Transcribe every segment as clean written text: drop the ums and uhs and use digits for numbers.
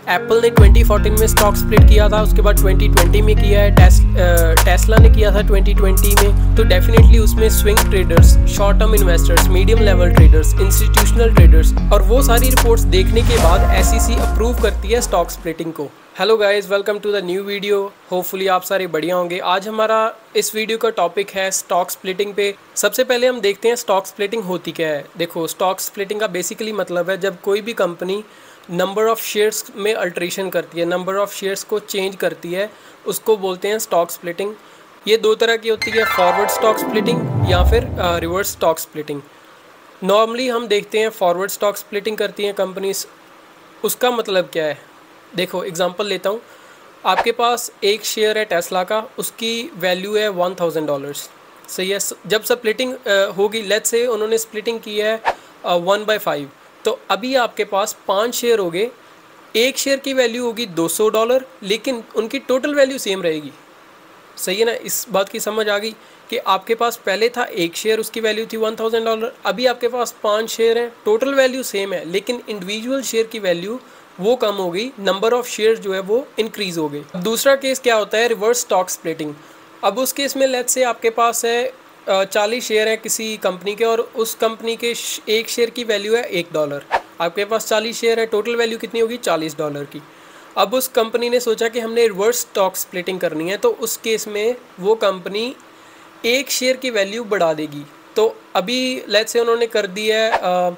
Apple ने 2014 में stock split किया था, उसके बाद 2020 में किया है, टेस्ला ने किया था 2020 में। तो डेफिनेटली उसमें swing traders, short term investors, medium level traders, institutional traders और वो सारी रिपोर्ट्स देखने के बाद SEC अप्रूव करती है स्टॉक स्प्लिटिंग को। Hello guys, welcome to the new video. Hopefully आप सारे बढ़िया होंगे। आज हमारा इस वीडियो का टॉपिक है स्टॉक स्प्लिटिंग पे। सबसे पहले हम देखते हैं स्टॉक स्प्लिटिंग होती क्या है। देखो, स्टॉक स्प्लिटिंग का बेसिकली मतलब है जब कोई भी कंपनी नंबर ऑफ़ शेयर्स में अल्ट्रेशन करती है, नंबर ऑफ़ शेयर्स को चेंज करती है, उसको बोलते हैं स्टॉक स्प्लिटिंग। ये दो तरह की होती है, फॉरवर्ड स्टॉक स्प्लिटिंग या फिर रिवर्स स्टॉक स्प्लिटिंग। नॉर्मली हम देखते हैं फॉरवर्ड स्टॉक स्प्लिटिंग करती हैं कंपनीज। उसका मतलब क्या है, देखो एग्जांपल लेता हूँ। आपके पास एक शेयर है टेस्ला का, उसकी वैल्यू है $1000, सही है। जब स्प्लिटिंग होगी, लेट्स से उन्होंने स्प्लिटिंग की है 1/5, तो अभी आपके पास 5 शेयर हो गए। एक शेयर की वैल्यू होगी $200, लेकिन उनकी टोटल वैल्यू सेम रहेगी, सही है ना। इस बात की समझ आ गई कि आपके पास पहले था एक शेयर, उसकी वैल्यू थी $1000, अभी आपके पास 5 शेयर हैं, टोटल वैल्यू सेम है, लेकिन इंडिविजुअल शेयर की वैल्यू वो कम हो गई, नंबर ऑफ़ शेयर जो है वो इंक्रीज़ हो गई। दूसरा केस क्या होता है, रिवर्स स्टॉक स्प्लिटिंग। अब उस केस में लेट्स से आपके पास है 40 शेयर है किसी कंपनी के, और उस कंपनी के एक शेयर की वैल्यू है $1। आपके पास 40 शेयर है, टोटल वैल्यू कितनी होगी, $40 की। अब उस कंपनी ने सोचा कि हमने रिवर्स स्टॉक स्प्लिटिंग करनी है, तो उस केस में वो कंपनी एक शेयर की वैल्यू बढ़ा देगी। तो अभी लेट्स से उन्होंने कर दी है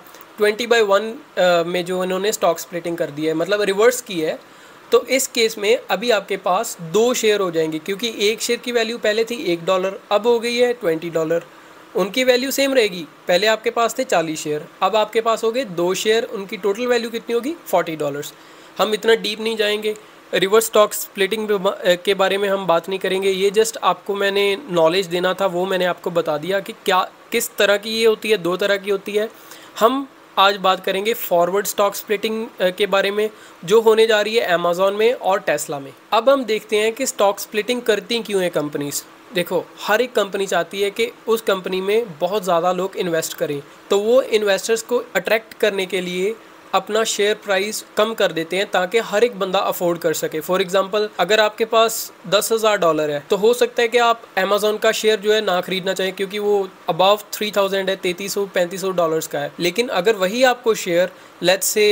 20/1 में जो इन्होंने स्टॉक स्प्लिटिंग कर दी है, मतलब रिवर्स की है। तो इस केस में अभी आपके पास 2 शेयर हो जाएंगे, क्योंकि एक शेयर की वैल्यू पहले थी $1, अब हो गई है $20। उनकी वैल्यू सेम रहेगी, पहले आपके पास थे 40 शेयर, अब आपके पास हो गए 2 शेयर, उनकी टोटल वैल्यू कितनी होगी, $40। हम इतना डीप नहीं जाएंगे, रिवर्स स्टॉक स्प्लिटिंग के बारे में हम बात नहीं करेंगे। ये जस्ट आपको मैंने नॉलेज देना था, वो मैंने आपको बता दिया कि क्या किस तरह की ये होती है। 2 तरह की होती है। हम आज बात करेंगे फॉरवर्ड स्टॉक स्प्लिटिंग के बारे में, जो होने जा रही है अमेज़ॉन में और टेस्ला में। अब हम देखते हैं कि स्टॉक स्प्लिटिंग करती क्यों है कंपनीज। देखो, हर एक कंपनी चाहती है कि उस कंपनी में बहुत ज़्यादा लोग इन्वेस्ट करें, तो वो इन्वेस्टर्स को अट्रैक्ट करने के लिए अपना शेयर प्राइस कम कर देते हैं ताकि हर एक बंदा अफोर्ड कर सके। फॉर एग्जांपल, अगर आपके पास $10,000 है, तो हो सकता है कि आप अमेज़ॉन का शेयर जो है ना खरीदना चाहें, क्योंकि वो अबव 3000 है, $3300-3500 का है। लेकिन अगर वही आपको शेयर लेट्स से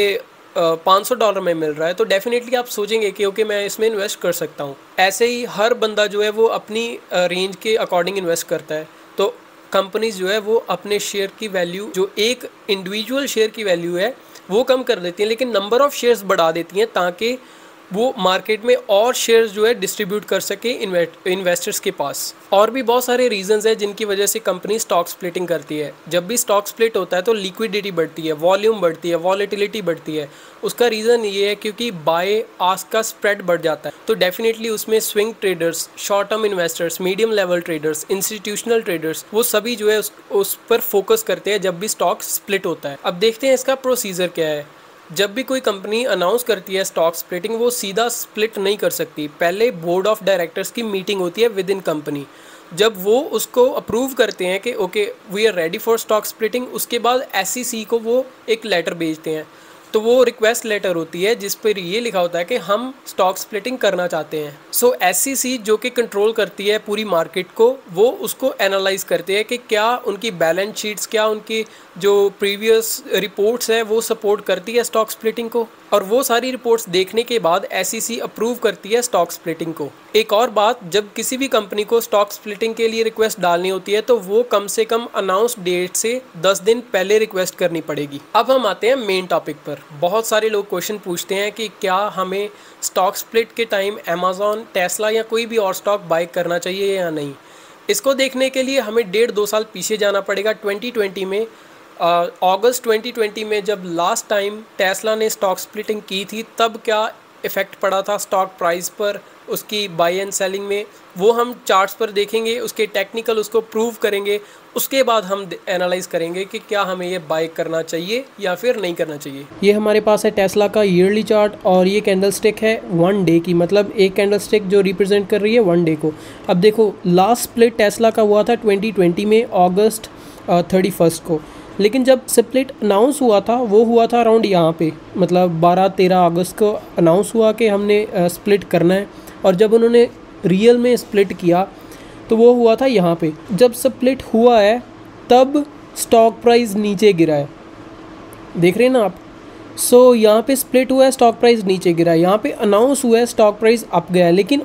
$500 में मिल रहा है, तो डेफिनेटली आप सोचेंगे कि ओके, मैं इसमें इन्वेस्ट कर सकता हूँ। ऐसे ही हर बंदा जो है वो अपनी रेंज के अकॉर्डिंग इन्वेस्ट करता है। तो कंपनीज जो है वो अपने शेयर की वैल्यू, जो एक इंडिविजुअल शेयर की वैल्यू है, वो कम कर देती हैं, लेकिन नंबर ऑफ़ शेयर्स बढ़ा देती हैं ताकि वो मार्केट में और शेयर्स जो है डिस्ट्रीब्यूट कर सके इन्वेस्टर्स के पास। और भी बहुत सारे रीजंस हैं जिनकी वजह से कंपनी स्टॉक स्प्लिटिंग करती है। जब भी स्टॉक स्प्लिट होता है तो लिक्विडिटी बढ़ती है, वॉल्यूम बढ़ती है, वॉलेटिलिटी बढ़ती है। उसका रीज़न ये है क्योंकि बाय आस्क का स्प्रेड बढ़ जाता है, तो डेफिनेटली उसमें swing traders, short term investors, medium level traders, institutional traders, वो सभी जो है उस पर फोकस करते हैं जब भी स्टॉक स्प्लिट होता है। अब देखते हैं इसका प्रोसीजर क्या है। जब भी कोई कंपनी अनाउंस करती है स्टॉक स्प्लिटिंग, वो सीधा स्प्लिट नहीं कर सकती। पहले बोर्ड ऑफ डायरेक्टर्स की मीटिंग होती है विद इन कंपनी। जब वो उसको अप्रूव करते हैं कि okay we are ready for stock splitting, उसके बाद SEC को वो एक लेटर भेजते हैं। तो वो रिक्वेस्ट लेटर होती है जिस पर ये लिखा होता है कि हम स्टॉक स्प्लिटिंग करना चाहते हैं। सो SEC जो कि कंट्रोल करती है पूरी मार्केट को, वो उसको एनालाइज करते हैं कि क्या उनकी बैलेंस शीट्स, क्या उनकी जो प्रीवियस रिपोर्ट्स है वो सपोर्ट करती है स्टॉक स्प्लिटिंग को, और वो सारी रिपोर्ट्स देखने के बाद SEC अप्रूव करती है स्टॉक स्प्लिटिंग को। एक और बात, जब किसी भी कंपनी को स्टॉक स्प्लिटिंग के लिए रिक्वेस्ट डालनी होती है तो वो कम से कम अनाउंस डेट से 10 दिन पहले रिक्वेस्ट करनी पड़ेगी। अब हम आते हैं मेन टॉपिक पर। बहुत सारे लोग क्वेश्चन पूछते हैं कि क्या हमें स्टॉक स्प्लिट के टाइम अमेज़ॉन, टेस्ला या कोई भी और स्टॉक बाय करना चाहिए या नहीं। इसको देखने के लिए हमें 1.5-2 साल पीछे जाना पड़ेगा। 2020 में अगस्त 2020 में जब लास्ट टाइम टेस्ला ने स्टॉक स्प्लिटिंग की थी, तब क्या इफ़ेक्ट पड़ा था स्टॉक प्राइस पर, उसकी बाई एंड सेलिंग में, वो हम चार्ट्स पर देखेंगे, उसके टेक्निकल उसको प्रूव करेंगे। उसके बाद हम एनालाइज करेंगे कि क्या हमें ये बाय करना चाहिए या फिर नहीं करना चाहिए। ये हमारे पास है टेस्ला का ईयरली चार्ट, और ये कैंडल स्टिक है 1 डे की, मतलब एक कैंडल स्टिक जो रिप्रेजेंट कर रही है 1 डे को। अब देखो, लास्ट स्प्लिट टेस्ला का हुआ था 2020 में अगस्त 31 को, लेकिन जब स्प्लिट अनाउंस हुआ था वो हुआ था अराउंड यहाँ पे, मतलब 12-13 अगस्त को अनाउंस हुआ कि हमने स्प्लिट करना है। और जब उन्होंने रियल में स्प्लिट किया तो वो हुआ था यहाँ पे। जब स्प्लिट हुआ है तब स्टॉक प्राइस नीचे गिरा है, देख रहे हैं ना आप। सो यहाँ पे स्प्लिट हुआ है, स्टॉक प्राइस नीचे गिरा है। यहाँ पे अनाउंस हुआ है, स्टॉक प्राइस अप गया है। लेकिन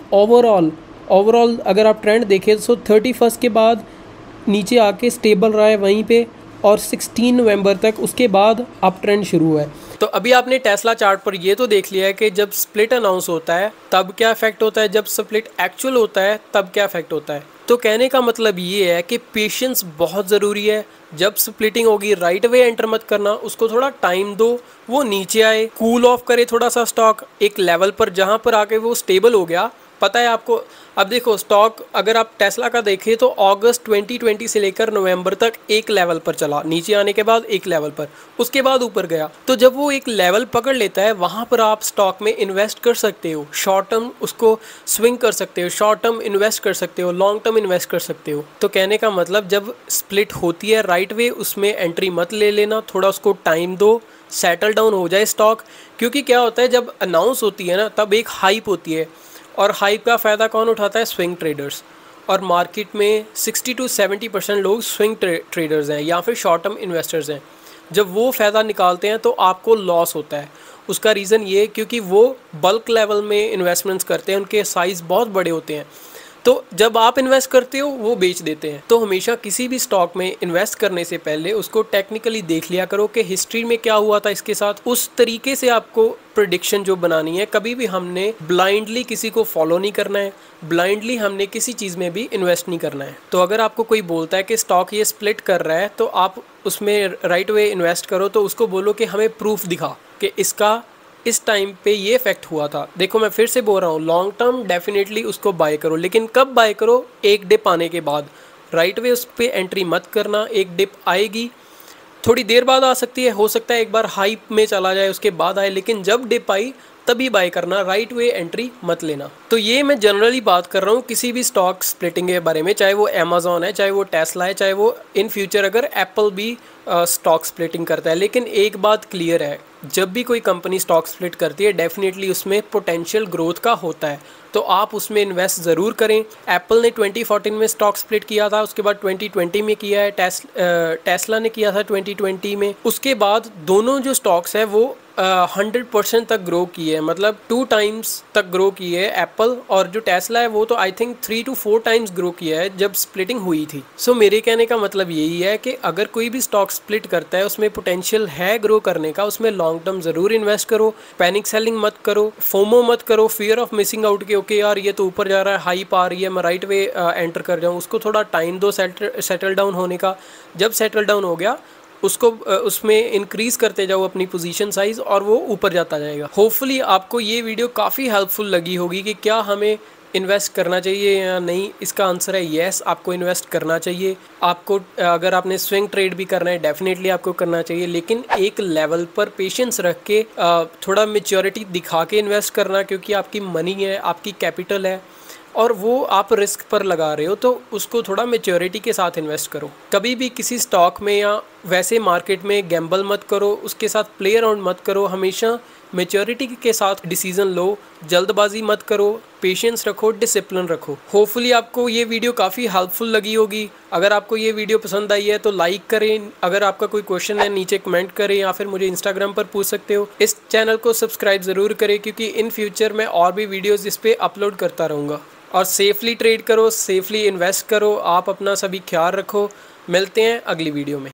ओवरऑल अगर आप ट्रेंड देखें तो 31 के बाद नीचे आके स्टेबल रहा है वहीं पे, और 16 नवंबर तक उसके बाद अप ट्रेंड शुरू हुआ है। तो अभी आपने टेस्ला चार्ट पर ये तो देख लिया है कि जब स्प्लिट अनाउंस होता है तब क्या इफेक्ट होता है, जब स्प्लिट एक्चुअल होता है तब क्या इफेक्ट होता है। तो कहने का मतलब ये है कि पेशेंस बहुत ज़रूरी है। जब स्प्लिटिंग होगी राइट वे एंटर मत करना, उसको थोड़ा टाइम दो, वो नीचे आए, कूल ऑफ करे थोड़ा सा स्टॉक एक लेवल पर, जहाँ पर आके वो स्टेबल हो गया। पता है आपको, अब देखो स्टॉक अगर आप टेस्ला का देखें तो अगस्त 2020 से लेकर नवंबर तक एक लेवल पर चला, नीचे आने के बाद एक लेवल पर, उसके बाद ऊपर गया। तो जब वो एक लेवल पकड़ लेता है वहाँ पर आप स्टॉक में इन्वेस्ट कर सकते हो, शॉर्ट टर्म उसको स्विंग कर सकते हो, शॉर्ट टर्म इन्वेस्ट कर सकते हो, लॉन्ग टर्म इन्वेस्ट कर सकते हो। तो कहने का मतलब जब स्प्लिट होती है राइट वे उसमें एंट्री मत ले लेना, थोड़ा उसको टाइम दो, सेटल डाउन हो जाए स्टॉक। क्योंकि क्या होता है जब अनाउंस होती है ना तब एक हाइप होती है, और हाइप का फ़ायदा कौन उठाता है? Swing traders. और मार्केट में 60 to 70% लोग स्विंग ट्रेडर्स हैं या फिर शॉर्ट टर्म इन्वेस्टर्स हैं। जब वो फ़ायदा निकालते हैं तो आपको लॉस होता है। उसका रीज़न ये क्योंकि वो बल्क लेवल में इन्वेस्टमेंट्स करते हैं, उनके साइज़ बहुत बड़े होते हैं। तो जब आप इन्वेस्ट करते हो वो बेच देते हैं। तो हमेशा किसी भी स्टॉक में इन्वेस्ट करने से पहले उसको टेक्निकली देख लिया करो कि हिस्ट्री में क्या हुआ था इसके साथ। उस तरीके से आपको प्रेडिक्शन जो बनानी है, कभी भी हमने ब्लाइंडली किसी को फॉलो नहीं करना है, ब्लाइंडली हमने किसी चीज़ में भी इन्वेस्ट नहीं करना है। तो अगर आपको कोई बोलता है कि स्टॉक ये स्प्लिट कर रहा है तो आप उसमें राइट वे इन्वेस्ट करो, तो उसको बोलो कि हमें प्रूफ दिखा कि इसका इस टाइम पे ये इफेक्ट हुआ था। देखो मैं फिर से बोल रहा हूँ, लॉन्ग टर्म डेफिनेटली उसको बाय करो, लेकिन कब बाय करो? एक डिप आने के बाद। राइट वे उस पर एंट्री मत करना। एक डिप आएगी, थोड़ी देर बाद आ सकती है, हो सकता है एक बार हाइप में चला जाए उसके बाद आए, लेकिन जब डिप आई तभी बाय करना, राइट वे एंट्री मत लेना। तो ये मैं जनरली बात कर रहा हूँ किसी भी स्टॉक स्प्लिटिंग के बारे में, चाहे वो अमेज़ॉन है, चाहे वो टेस्ला है, चाहे वो इन फ्यूचर अगर एप्पल भी स्टॉक स्प्लिटिंग करता है। लेकिन एक बात क्लियर है, जब भी कोई कंपनी स्टॉक स्प्लिट करती है डेफिनेटली उसमें पोटेंशियल ग्रोथ का होता है, तो आप उसमें इन्वेस्ट ज़रूर करें। एप्पल ने 2014 में स्टॉक स्प्लिट किया था, उसके बाद 2020 में किया है, टेस्ला ने किया था 2020 में। उसके बाद दोनों जो स्टॉक्स है वो 100% तक ग्रो की है, मतलब 2 टाइम्स तक ग्रो की है एप्पल, और जो टेस्ला है वो तो I think 3 to 4 times grow किया है जब स्प्लिटिंग हुई थी। सो मेरे कहने का मतलब यही है कि अगर कोई भी स्टॉक स्प्लिट करता है उसमें पोटेंशियल है ग्रो करने का, उसमें लॉन्ग टर्म ज़रूर इन्वेस्ट करो, पैनिक सेलिंग मत करो, फोमो मत करो, फियर ऑफ मिसिंग आउट के ओके यार ये तो ऊपर जा रहा है, हाइप आ रही है, मैं राइट वे एंटर कर जाऊँ। उसको थोड़ा टाइम दो सेटल डाउन होने का। जब सेटल डाउन हो गया उसको उसमें इंक्रीज़ करते जाओ अपनी पोजीशन साइज़, और वो ऊपर जाता जाएगा। होपफुली आपको ये वीडियो काफ़ी हेल्पफुल लगी होगी कि क्या हमें इन्वेस्ट करना चाहिए या नहीं। इसका आंसर है येस, आपको इन्वेस्ट करना चाहिए। आपको अगर आपने स्विंग ट्रेड भी करना है डेफिनेटली आपको करना चाहिए, लेकिन एक लेवल पर पेशेंस रख के थोड़ा मैच्योरिटी दिखा के इन्वेस्ट करना, क्योंकि आपकी मनी है, आपकी कैपिटल है, और वो आप रिस्क पर लगा रहे हो, तो उसको थोड़ा मैच्योरिटी के साथ इन्वेस्ट करो। कभी भी किसी स्टॉक में या वैसे मार्केट में गैम्बल मत करो, उसके साथ प्ले अराउंड मत करो। हमेशा मैच्योरिटी के साथ डिसीजन लो, जल्दबाजी मत करो, पेशेंस रखो, डिसिप्लिन रखो। होपफुली आपको ये वीडियो काफ़ी हेल्पफुल लगी होगी। अगर आपको ये वीडियो पसंद आई है तो लाइक करें, अगर आपका कोई क्वेश्चन है नीचे कमेंट करें, या फिर मुझे इंस्टाग्राम पर पूछ सकते हो। इस चैनल को सब्सक्राइब ज़रूर करें, क्योंकि इन फ्यूचर मैं और भी वीडियोज़ इस पर अपलोड करता रहूँगा। और सेफली ट्रेड करो, सेफली इन्वेस्ट करो। आप अपना सभी ख्याल रखो। मिलते हैं अगली वीडियो में।